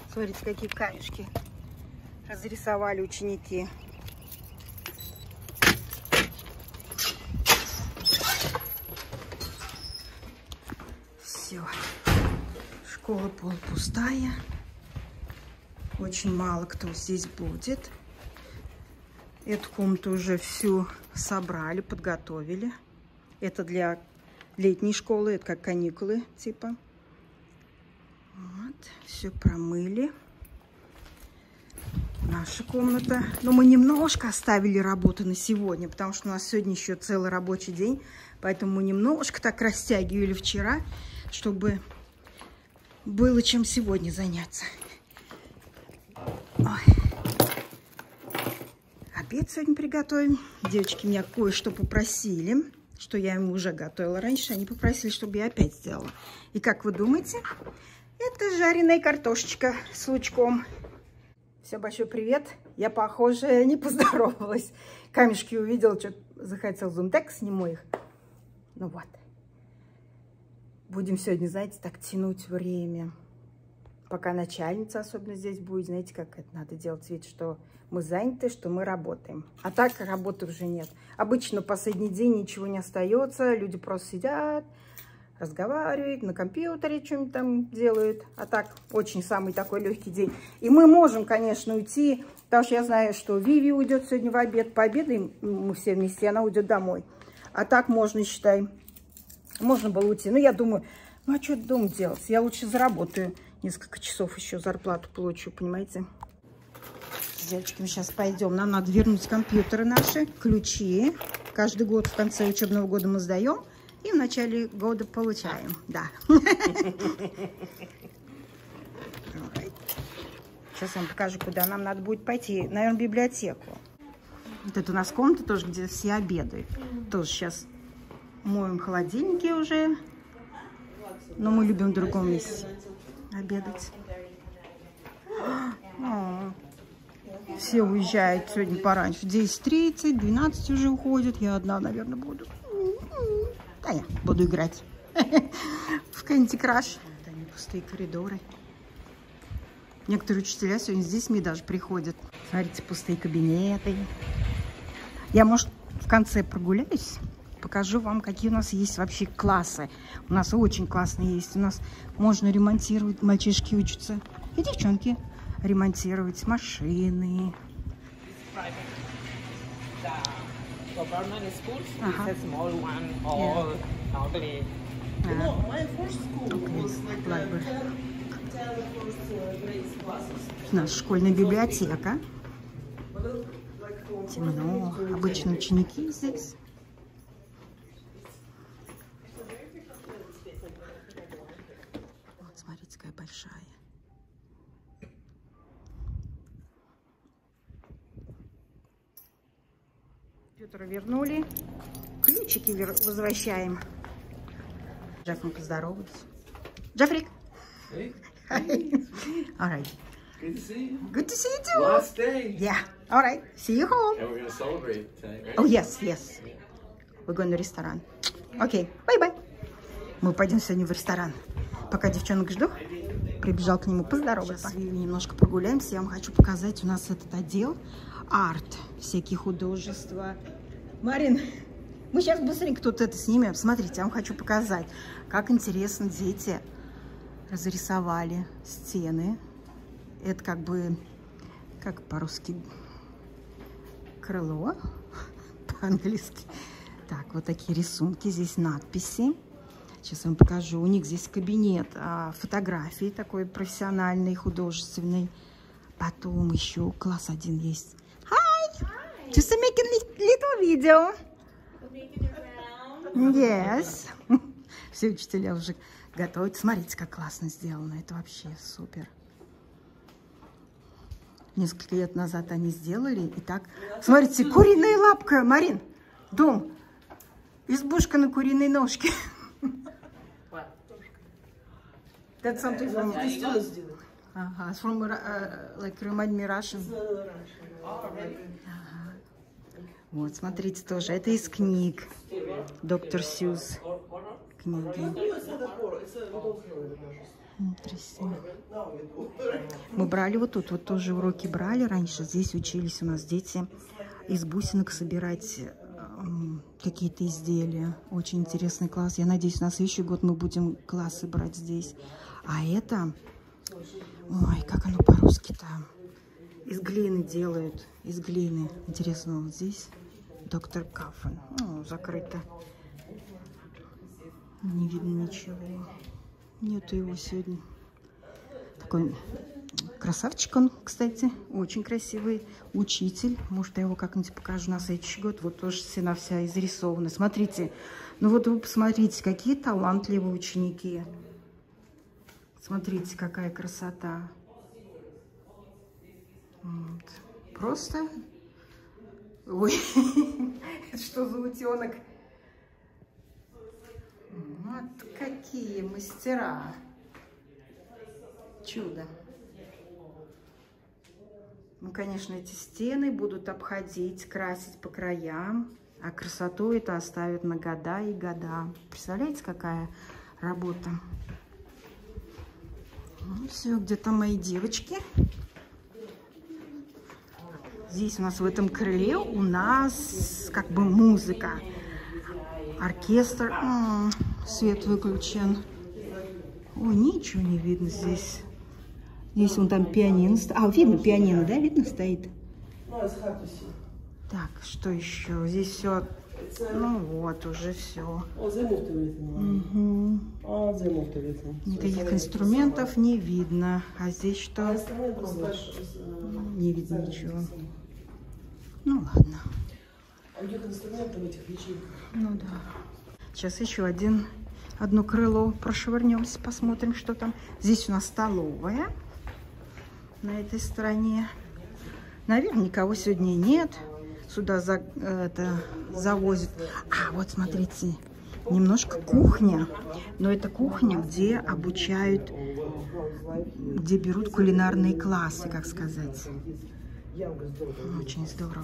Смотрите, какие камешки разрисовали ученики. Все. Школа полупустая. Очень мало кто здесь будет. Эту комнату уже всю собрали, подготовили. Это для летней школы, это как каникулы типа. Вот, все промыли. Наша комната. Но мы немножко оставили работы на сегодня, потому что у нас сегодня еще целый рабочий день. Поэтому мы немножко так растягивали вчера, чтобы было чем сегодня заняться. Ой. Обед сегодня приготовим. Девочки меня кое-что попросили, что я им уже готовила раньше. Они попросили, чтобы я опять сделала. И как вы думаете, это жареная картошечка с лучком. Всем большой привет. Я, похоже, не поздоровалась. Камешки увидела, что-то захотел зум-тек, сниму их. Ну вот. Будем сегодня, знаете, так тянуть время. Пока начальница особенно здесь будет, знаете, как это надо делать вид, что мы заняты, что мы работаем. А так работы уже нет. Обычно последний день ничего не остается, люди просто сидят, разговаривают, на компьютере что-нибудь там делают. А так очень самый такой легкий день. И мы можем, конечно, уйти, потому что я знаю, что Виви уйдет сегодня в обед, пообедаем мы все вместе, и она уйдет домой. А так можно, считай, можно было уйти. Но я думаю, ну а что дома делать? Я лучше заработаю. Несколько часов еще зарплату получу, понимаете? С девочками сейчас пойдем. Нам надо вернуть компьютеры наши, ключи. Каждый год в конце учебного года мы сдаем. И в начале года получаем. Да. Сейчас я вам покажу, куда нам надо будет пойти. Наверное, в библиотеку. Вот это у нас комната тоже, где все обедают. Тоже сейчас моем холодильники уже. Но мы любим в другом месте обедать. Все уезжают сегодня пораньше. В 10:30, 12 уже уходят. Я одна, наверное, буду. Да, я буду играть в Candy Crush. Это не пустые коридоры. Некоторые учителя сегодня с детьми даже приходят. Смотрите, пустые кабинеты. Я, может, в конце прогуляюсь. Покажу вам, какие у нас есть вообще классы. У нас очень классные есть. У нас можно ремонтировать, мальчишки учатся. И девчонки ремонтировать машины. У нас школьная библиотека. Темно. Обычно ученики здесь. Смотрите, какая большая. Компьютер вернули. Ключики возвращаем. Джеффри поздоровается. Джеффри! Hey. All right. Good to see you. Good to see you too. Last day. Yeah. All right. See you home. And we're going to celebrate tonight, right? Oh, yes, yes. We're going to ресторан. Окей, bye-bye. Мы пойдем сегодня в ресторан. Пока девчонок жду, прибежал к нему поздороваться. Сейчас немножко прогуляемся. Я вам хочу показать у нас этот отдел. Арт. Всякие художества. Марин, мы сейчас быстренько тут это снимем. Смотрите, я вам хочу показать, как интересно дети разрисовали стены. Это как бы, как по-русски, крыло, по-английски. Так, вот такие рисунки, здесь надписи. Сейчас я вам покажу. У них здесь кабинет фотографий, такой профессиональный, художественный. Потом еще класс 1 есть. Hi! Just making little video. Yes. Все учителя уже готовят. Смотрите, как классно сделано. Это вообще супер. Несколько лет назад они сделали. И так. Смотрите, куриная лапка. Марин, дом. Избушка на куриной ножке. That's something from... It's from, like, remind me Russian. Вот, смотрите, тоже. Это из книг. Доктор Сьюз. Книги. Красиво. Мы брали вот тут, вот тоже уроки брали раньше. Здесь учились у нас дети из бусинок собирать какие-то изделия. Очень интересный класс. Я надеюсь, на следующий год мы будем классы брать здесь. А это... Ой, как оно по-русски-то? Из глины делают. Из глины. Интересно, вот здесь доктор Каффен. О, закрыто. Не видно ничего. Нету его сегодня. Такой красавчик он, кстати. Очень красивый учитель. Может, я его как-нибудь покажу на следующий год. Вот тоже стена вся изрисована. Смотрите. Ну вот вы посмотрите, какие талантливые ученики. Смотрите, какая красота. Вот. Просто... Ой, что за утенок? Вот какие мастера. Чудо. Ну, конечно, эти стены будут обходить, красить по краям. А красоту это оставят на года и года. Представляете, какая работа? Ну, все, где-то мои девочки. Здесь у нас в этом крыле у нас как бы музыка. Оркестр. Свет выключен. Ой, ничего не видно здесь. Здесь вон там пианино. А, видно пианино, да? Видно стоит? Так, что еще? Здесь все. Ну вот, уже все. Угу. Никаких инструментов не видно. А здесь что? Не видно ничего. Ну ладно. Ну да. Сейчас еще одно крыло прошвырнемся, посмотрим, что там. Здесь у нас столовая на этой стороне. Наверное, никого сегодня нет. Сюда завозят. А, вот смотрите, немножко кухня. Но это кухня, где обучают, где берут кулинарные классы, как сказать. Очень здорово.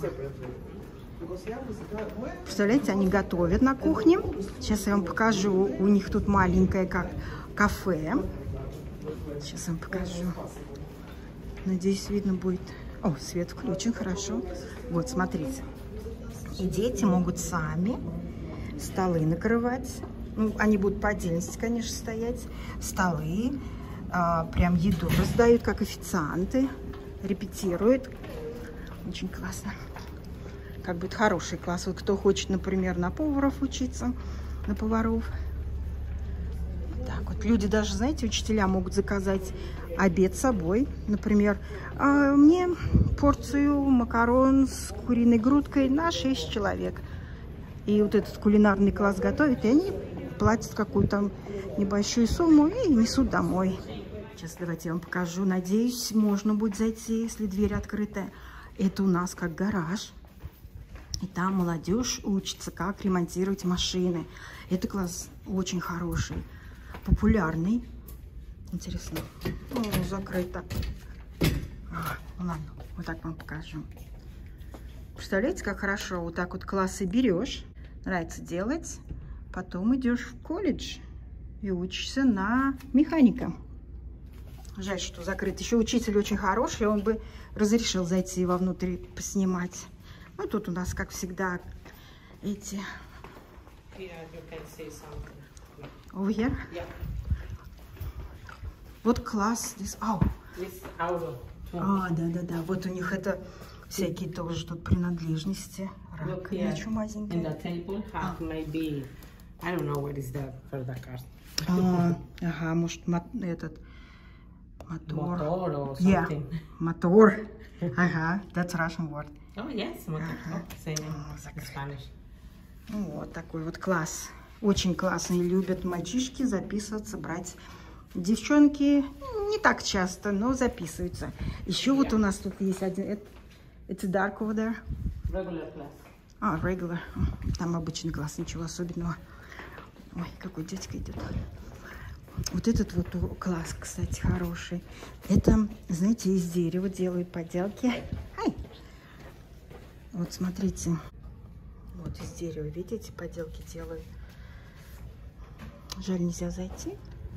Представляете, они готовят на кухне. Сейчас я вам покажу. У них тут маленькое как кафе. Сейчас я вам покажу. Надеюсь, видно будет. О, свет включен, хорошо. Вот, смотрите. И дети могут сами столы накрывать. Ну, они будут по отдельности, конечно, стоять. Столы. Прям еду раздают, как официанты. Репетируют. Очень классно. Как будет хороший класс. Вот кто хочет, например, на поваров учиться, на поваров. Вот так вот. Люди даже, знаете, учителя могут заказать обед с собой. Например, мне порцию макарон с куриной грудкой на 6 человек. И вот этот кулинарный класс готовят, и они платят какую-то небольшую сумму и несут домой. Сейчас давайте я вам покажу. Надеюсь, можно будет зайти, если дверь открытая. Это у нас как гараж. И там молодежь учится, как ремонтировать машины. Это класс очень хороший, популярный. Интересно. О, закрыто. Ну ладно, вот так вам покажу. Представляете, как хорошо? Вот так вот классы берешь, нравится делать, потом идешь в колледж и учишься на механика. Жаль, что закрыт. Еще учитель очень хороший, он бы разрешил зайти вовнутрь поснимать. Ну, тут у нас, как всегда, эти... Over here? Yeah. Вот класс здесь. Да. Вот у них это всякие тоже тут принадлежности. Раковина чумазенькая. Ага, может, этот... Мотор. Yeah, мотор. Ага, that's Russian word. Oh, yes, same in Spanish. Вот такой вот класс. Очень классный. Любят мальчишки записываться, брать. Девчонки не так часто, но записываются. Еще вот у нас тут есть один. Это dark over there. Regular class. Regular. Там обычный класс, ничего особенного. Ой, какой дядька идет. Вот этот вот класс, кстати, хороший. Это, знаете, из дерева делают поделки. Вот смотрите. Вот из дерева, видите, поделки делают. Жаль, нельзя зайти.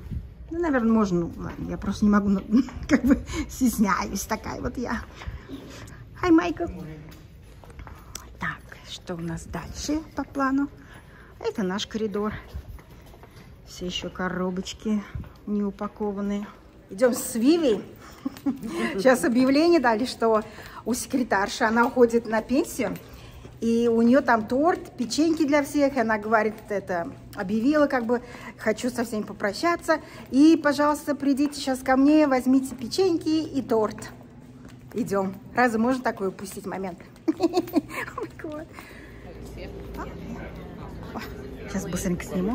Ну, наверное, можно. Ну, ладно, я просто не могу, ну, как бы стесняюсь. Такая вот я. Hi, Майкл. Так, что у нас дальше по плану? Это наш коридор. Все еще коробочки не упакованные. Идем с Виви. Сейчас объявление дали, что у секретарши она уходит на пенсию. И у нее там торт, печеньки для всех. И она говорит, это объявила, как бы, хочу со всеми попрощаться. И, пожалуйста, придите сейчас ко мне, возьмите печеньки и торт. Идем. Разве можно такой упустить момент? Сейчас быстренько сниму.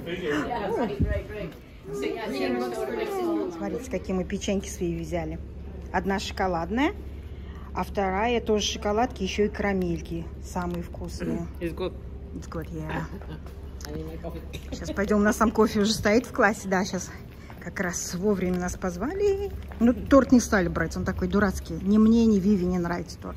Смотрите, какие мы печеньки свои взяли. Одна шоколадная. А вторая тоже шоколадки, еще и карамельки. Самые вкусные. It's good. It's good, yeah. Сейчас пойдем, у нас там кофе уже стоит в классе. Да, сейчас как раз вовремя нас позвали. Ну, торт не стали брать, он такой дурацкий. Ни мне, ни Виви не нравится торт.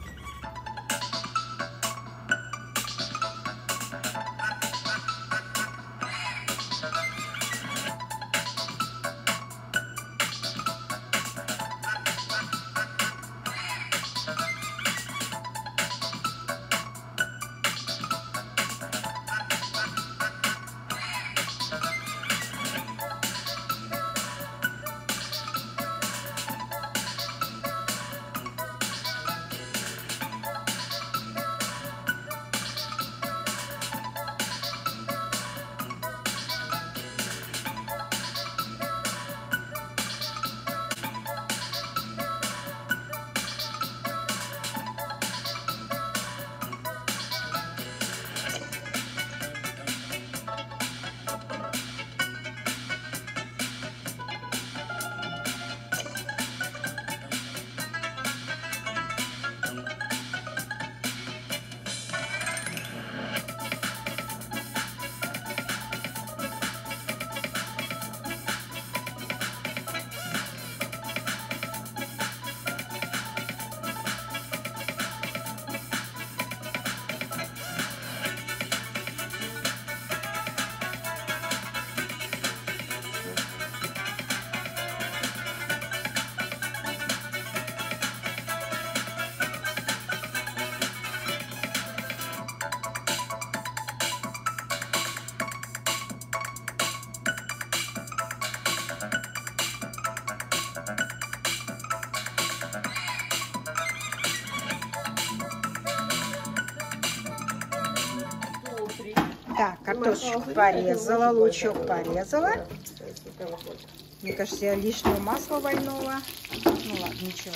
Так, картошечку порезала, лучок порезала. Мне кажется, я лишнего масла вольнула. Ну ладно, ничего.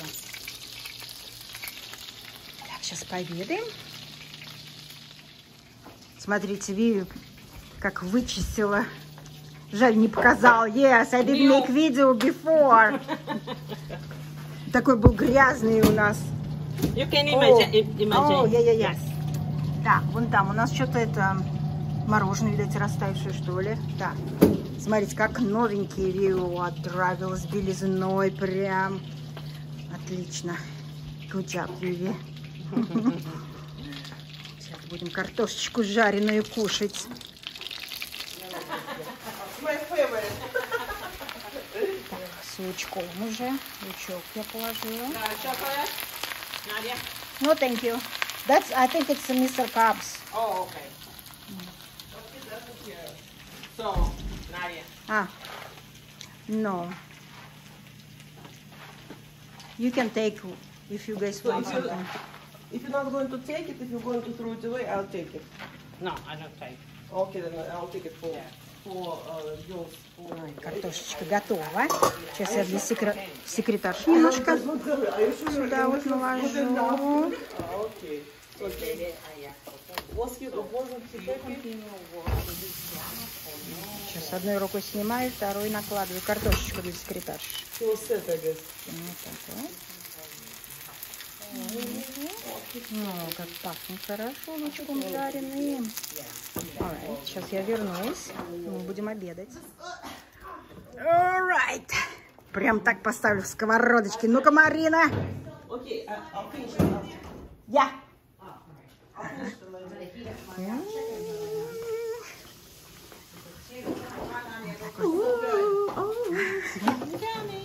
Так, сейчас пообедаем. Смотрите, Виви как вычистила. Жаль, не показал. Yes, I didn't make video before. Такой был грязный у нас. You can imagine. О, yes. Так, вон там у нас что-то это мороженое, видать, растаявшее, что ли. Так, смотрите, как новенький Виви отравилась белизной прям. Отлично. Good job, Виви. Сейчас будем картошечку жареную кушать. Так, с лучком уже. Лучок я положила. No, thank you. That's, I think it's Mr. Cubs. Oh, okay. So, Nadia. Ah, no. You can take if you guys want something. If you're not going to take it, if you're going to throw it away, I'll take it. No, I don't take. Okay, then I'll take it for yours. Ой, картошечка готова. Сейчас я для секретарши немножко сюда вот наложу. Okay. Сейчас одной рукой снимаю, второй накладываю картошечку для секретарши. So set, I guess. Вот так вот. Ну, как пахнет хорошо лучком жареным. Alright, сейчас я вернусь. Мы будем обедать. Alright. Прям так поставлю в сковородочке. Ну-ка, Марина. Okay, I'll finish it after. Я.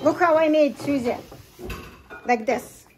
Look how I made, Susie. Like this.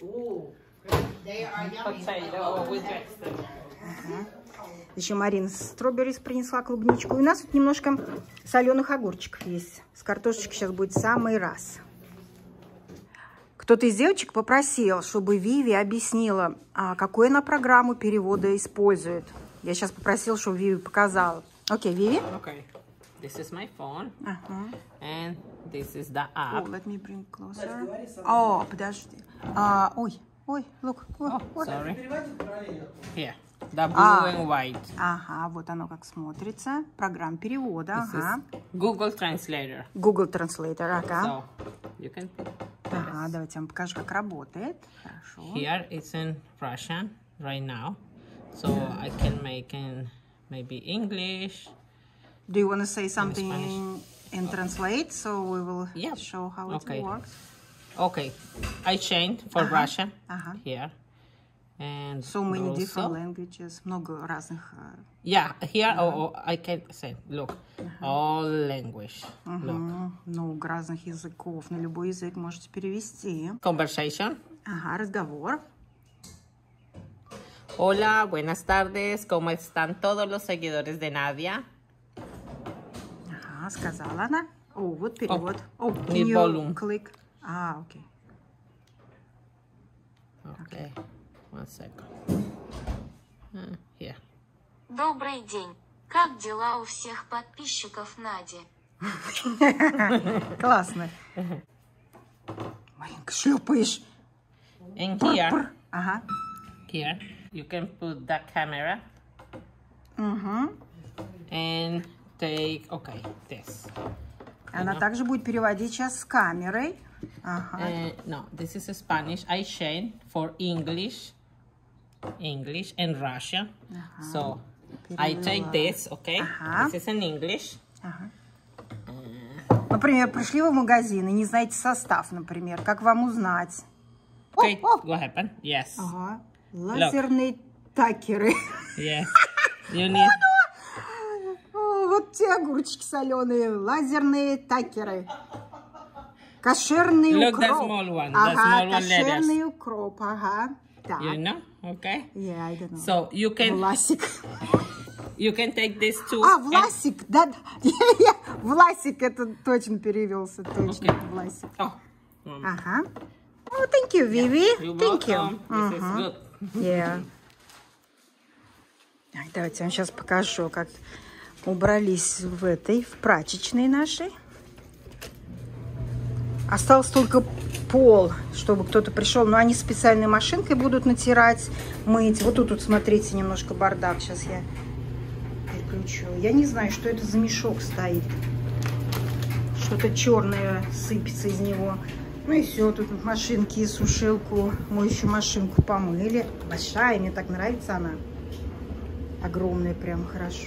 Potato with vegetables. Еще Марина строберис принесла, клубничку. И у нас тут немножко соленых огурчиков есть. С картошечкой сейчас будет в самый раз. Кто-то из девочек попросил, чтобы Виви объяснила, какую она программу перевода использует. Я сейчас попросила, чтобы Виви показала. Окей, Виви? Okay. This is my phone. And this is the app. Oh, let me bring closer. О, подожди. Ой, look. Sorry. Here. The blue and white. Ага, вот оно как смотрится. Программа перевода. This is Google Translator. Google Translator, ага. So you can put Ага, давайте я вам покажу, как работает. Хорошо. here it's in Russian right now. So I can make in maybe English. Do you want to say something and translate? So we will Yeah. show how Okay. it works. Okay. I changed for Russian Ага. here. And So many also, different languages. Много разных. Yeah, here I can say, look, all language. Look. Много разных языков. На любой язык можете перевести. Conversation. Ага, разговор. Hola, buenas tardes. ¿Cómo están todos los seguidores de Nadia? Ага, сказала она. О, вот перевод. О, need volume. Click. Окей. Okay. 1 second. Here. Добрый день. Как дела у всех подписчиков Нади? Классно. Маринка, шлепаешь. And here, Ага. here, you can put the camera and take, okay, this. Она также будет переводить сейчас с камерой. Ага. No, this is Spanish. I changed for English and Russian. So I take this, okay? This is in English. Например, пришли вы в магазин и не знаете состав, например. Как вам узнать? Okay, what happened? Yes. Ага. Лазерные такеры. Yes. You need. О, вот те огурчики соленые. Лазерные такеры. Кошерный Look, the укроп. small one. The Ага, small one кошерный letters. укроп. Ага. Так. You know? Okay. Yeah, I don't know. So you can take this too. Власик, да, Власик, это точно перевелся, точно, Власик. Oh. Ага. Oh, thank you, Vivi. You're Thank you. welcome. This is good. Yeah. Так, давайте я вам сейчас покажу, как убрались в прачечной нашей. Осталось только пол, чтобы кто-то пришел. Но они специальной машинкой будут натирать, мыть. Вот тут, смотрите, немножко бардак. Сейчас я переключу. Я не знаю, что это за мешок стоит. Что-то черное сыпется из него. Ну и все. Тут машинки, сушилку, моющую машинку помыли. Большая, мне так нравится она. Огромная, прям хорошо.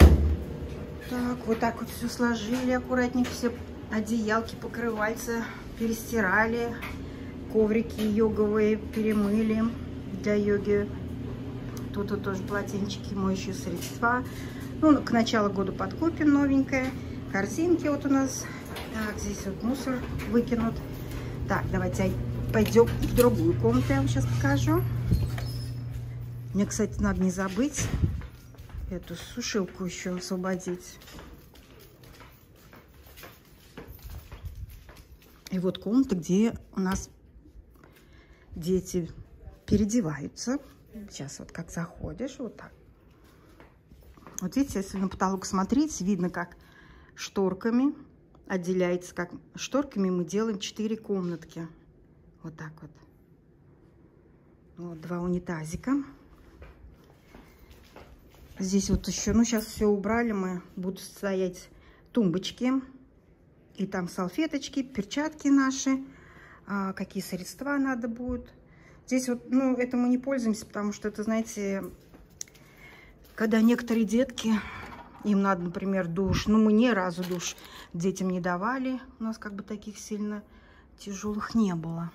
Так вот все сложили аккуратненько. Все одеялки, покрывальца перестирали. Коврики йоговые перемыли для йоги. Тут вот тоже полотенчики, моющие средства. Ну, к началу года подкупим новенькое. Корзинки вот у нас. Так, здесь вот мусор выкинут. Так, давайте пойдем в другую комнату, я вам сейчас покажу. Мне, кстати, надо не забыть эту сушилку еще освободить. И вот комната, где у нас дети переодеваются. Сейчас вот как заходишь, вот так. Вот видите, если на потолок смотреть, видно, как шторками отделяется. Как шторками мы делаем 4 комнатки. Вот так вот. Вот 2 унитазика. Здесь вот еще, ну сейчас все убрали мы. Будут стоять тумбочки. И там салфеточки, перчатки наши. Какие средства надо будет. Здесь вот, ну, это мы не пользуемся, потому что это, знаете, когда некоторые детки, им надо, например, душ. Ну, мы ни разу душ детям не давали. У нас как бы таких сильно тяжелых не было.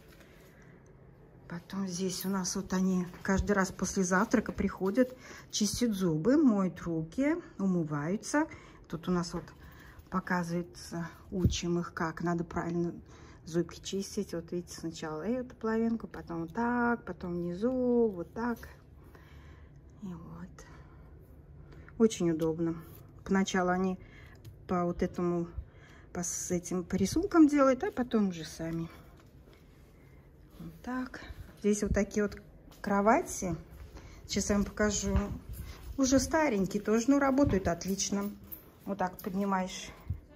Потом здесь у нас вот они каждый раз после завтрака приходят, чистят зубы, моют руки, умываются. Тут у нас вот показывается, учим их, как надо правильно зубки чистить. Вот видите, сначала эту половинку, потом вот так, потом внизу, вот так. И вот. Очень удобно. Поначалу они по вот этому, по рисункам делают, а потом уже сами. Вот так. Здесь вот такие вот кровати. Сейчас я вам покажу. Уже старенькие тоже, но работают отлично. Вот так поднимаешь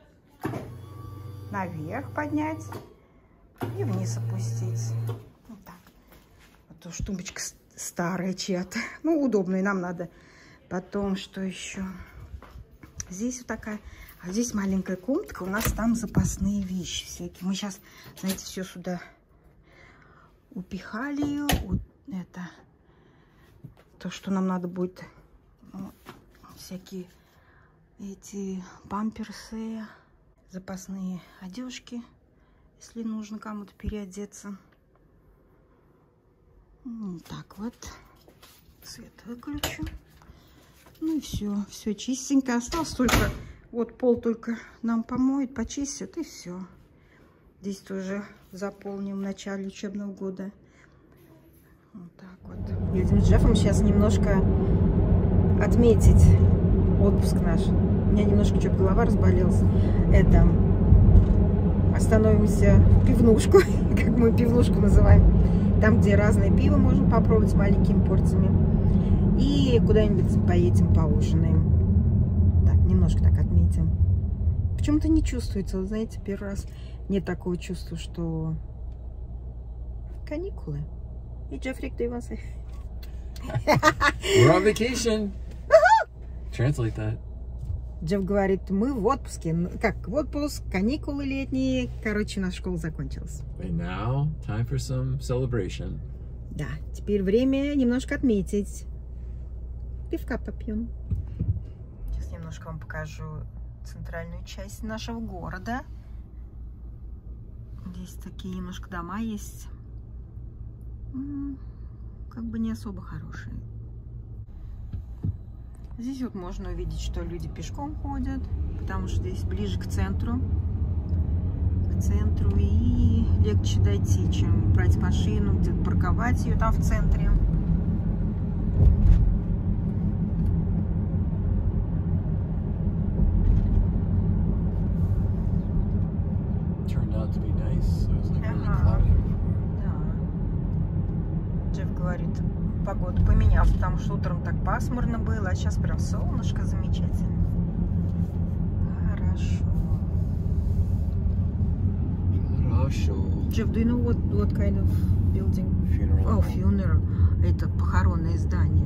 наверх, поднять и вниз опустить. Вот так. Вот то тумбочка старая чья-то. Ну, удобная, нам надо. Потом, что еще? Здесь вот такая. А здесь маленькая комнатка. У нас там запасные вещи всякие. Мы сейчас, знаете, все сюда упихали. Вот это. То, что нам надо будет. Вот, всякие эти памперсы. Запасные одежки. Если нужно кому-то переодеться. Вот так вот. Свет выключу. Ну и все. Все чистенько. Осталось только... Вот пол только нам помоют, почистят, и все. Здесь тоже заполним в начале учебного года. Вот так вот. Едем с Джеффом сейчас немножко отметить отпуск наш. У меня немножко что-то голова разболелась. Это... Остановимся в пивнушку, как мы пивнушку называем. Там, где разное пиво можно попробовать с маленькими порциями. И куда-нибудь поедем, поужинаем. Так, немножко так отметим. Почему-то не чувствуется, вот знаете, первый раз нет такого чувства, что каникулы. И Джеффри, кто его say? We're on vacation. Translate that. Джефф говорит, мы в отпуске. Как в отпуск, каникулы летние. Короче, у нас школа закончилась. And now, time for some celebration. Да, теперь время немножко отметить. Пивка попьем. Сейчас немножко вам покажу центральную часть нашего города. Здесь такие немножко дома есть. Как бы не особо хорошие. Здесь вот можно увидеть, что люди пешком ходят, потому что здесь ближе к центру. И легче дойти, чем брать машину, где-то парковать ее там в центре. Джефф говорит, погоду поменялась, потому что утром так пасмурно было, а сейчас прям солнышко замечательно. Хорошо. Jeff, do you know what kind of building? Funeral. Oh, funeral. Это похоронное здание.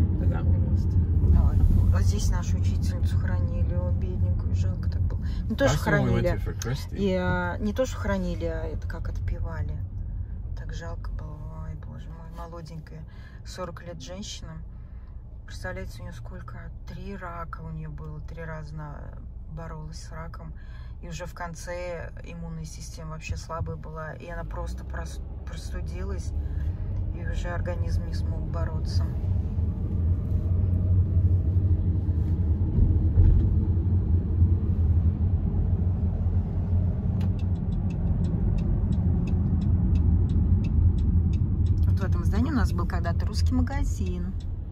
А здесь нашу учительницу хоронили, бедненькую, жалко так было. Не то, что хоронили, не то, что хоронили, а это как отпевали. Так жалко было, ой, боже мой, молоденькая, 40 лет женщина. Представляете, у нее сколько? 3 рака у нее было, 3 раза боролась с раком. И уже в конце иммунная система вообще слабая была. И она просто простудилась. И уже организм не смог бороться. Вот в этом здании у нас был когда-то русский магазин.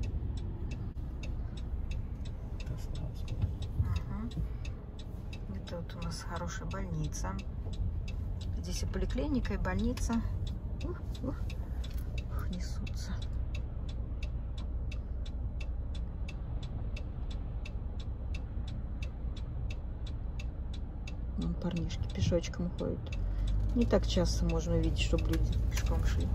Тут у нас хорошая больница. Здесь и поликлиника, и больница. Несутся. Вон парнишки пешочком ходят. Не так часто можно увидеть, чтобы люди пешком шли.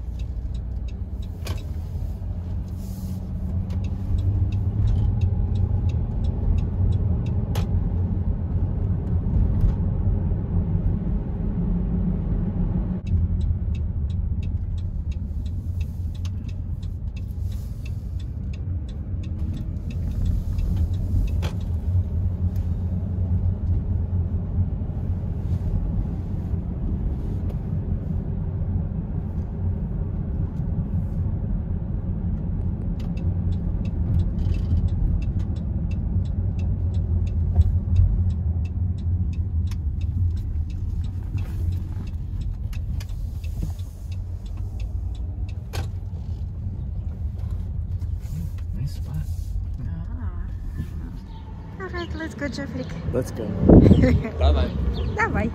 Let's go, Джеффрик. Let's go. Bye-bye. Давай.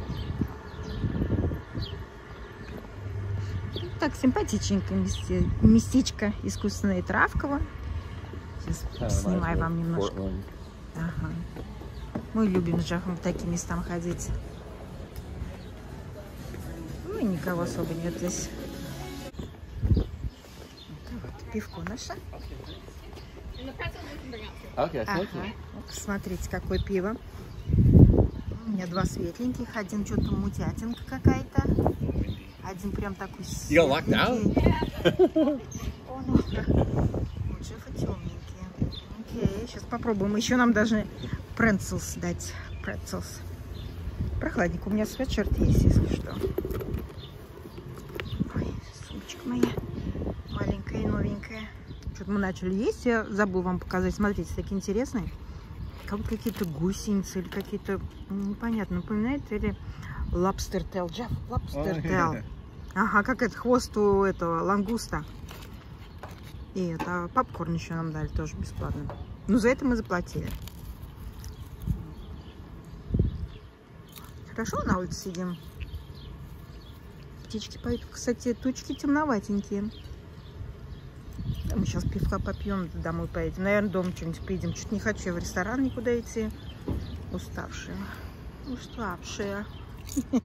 Так, симпатичненько местечко, искусственное травково. Сейчас снимаю вам немножко. Ага. Мы любим с Джеффом в такие местам ходить. Ну и никого особо нет здесь. Вот, пивко наше. Ага. Посмотрите, какое пиво. У меня два светленьких, один что-то мутятинка какая-то. Один прям такой светленький. У Джеффа темненькие. Окей, сейчас попробуем. Еще нам даже прецелс дать. Прецелс. Прохладненько. У меня свитшерт есть, если что. Ой, сумочка моя маленькая и новенькая. Что-то мы начали есть. Я забыл вам показать. Смотрите, такие интересные. Как какие-то гусеницы или какие-то непонятно напоминает, или lobster tail. Джефф, lobster tail. Ага, как это хвост у этого лангуста. И это попкорн еще нам дали тоже бесплатно. Но за это мы заплатили. Хорошо на улице сидим. Птички поют. Кстати, тучки темноватенькие. Мы сейчас пивка попьем, домой поедем. Наверное, дома что-нибудь поедем. Чуть не хочу я в ресторан никуда идти. Уставшая. Уставшая.